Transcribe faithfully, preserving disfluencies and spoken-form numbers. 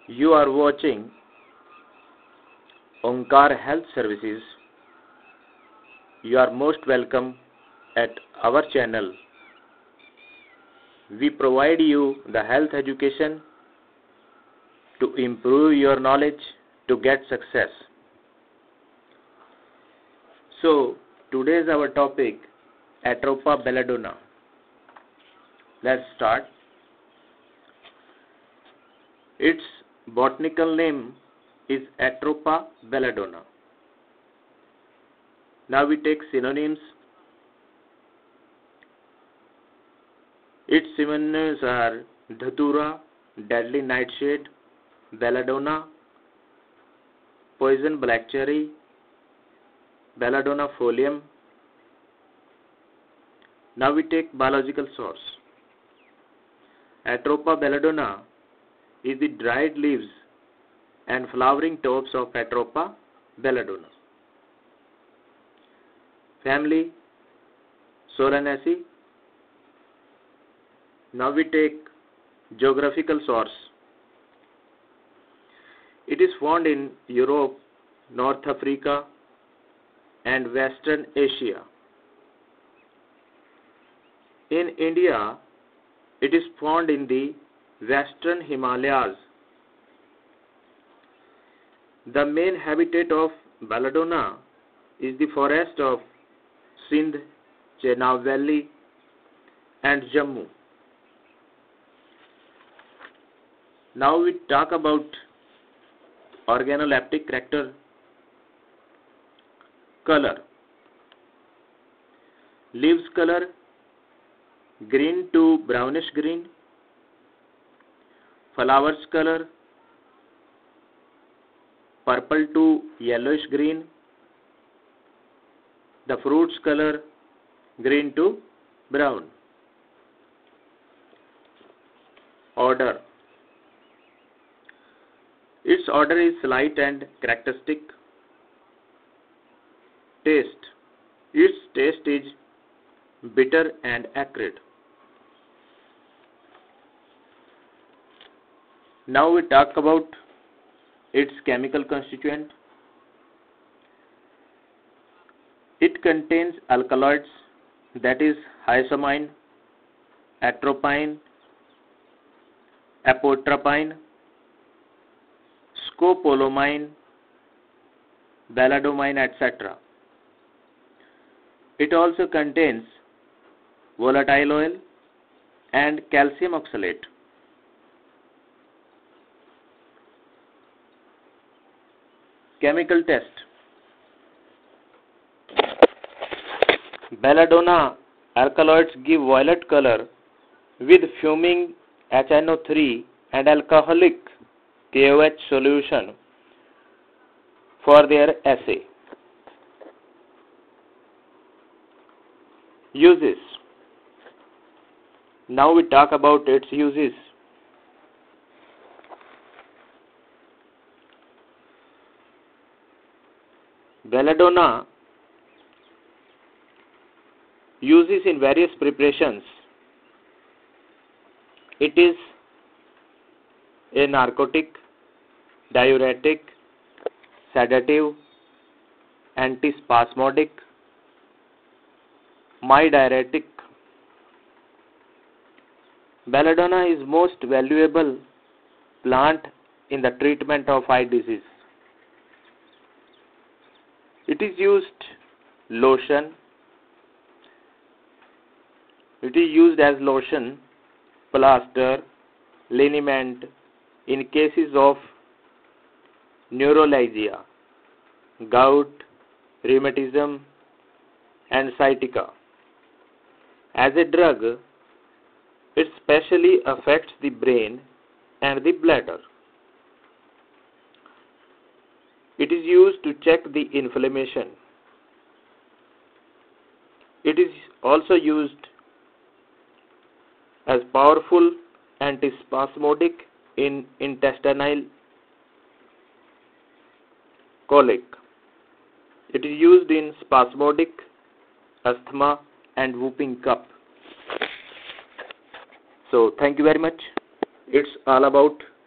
You are watching Omkar Health Services. You are most welcome at our channel. We provide you the health education to improve your knowledge to get success. So, today is our topic Atropa belladonna. Let's start. Its botanical name is Atropa belladonna. Now we take synonyms. Its synonyms are Dhatura, deadly nightshade, belladonna, poison black cherry, belladonna folium. Now we take biological source. Atropa belladonna is the dried leaves and flowering tops of Atropa belladonna. Family Solanaceae. Now we take geographical source. It is found in Europe, North Africa, and Western Asia. In India, it is found in the Western Himalayas. The main habitat of belladonna is the forest of Sindh, Chenab Valley, and Jammu. Now we talk about organoleptic character. Color. Leaves color green to brownish green. Flowers color purple to yellowish green. The fruits color green to brown. Odor. Its odor is slight and characteristic. Taste. Its taste is bitter and acrid. Now we talk about its chemical constituent. It contains alkaloids, that is hyoscine, atropine, apotropine, scopolamine, belladamine, et cetera. It also contains volatile oil and calcium oxalate. Chemical test. Belladonna alkaloids give violet color with fuming H N O three and alcoholic K O H solution for their assay. Uses. Now we talk about its uses. Belladonna uses in various preparations. It is a narcotic, diuretic, sedative, antispasmodic, mydriatic. Belladonna is most valuable plant in the treatment of eye disease. It is used lotion. It is used as lotion, plaster, liniment in cases of neuralgia, gout, rheumatism, and sciatica. As a drug, it specially affects the brain and the bladder. It is used to check the inflammation. It is also used as powerful antispasmodic in intestinal colic. It is used in spasmodic, asthma, and whooping cough. So thank you very much. It's all about